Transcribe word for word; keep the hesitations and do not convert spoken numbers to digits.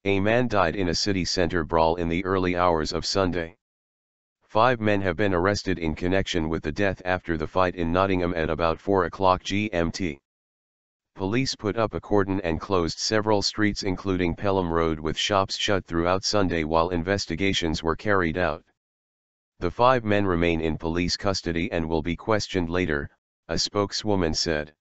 A man died in a city centre brawl in the early hours of Sunday. Five men have been arrested in connection with the death after the fight in Nottingham at about four o'clock G M T. Police put up a cordon and closed several streets including Pelham Road with shops shut throughout Sunday while investigations were carried out. The five men remain in police custody and will be questioned later, a spokeswoman said.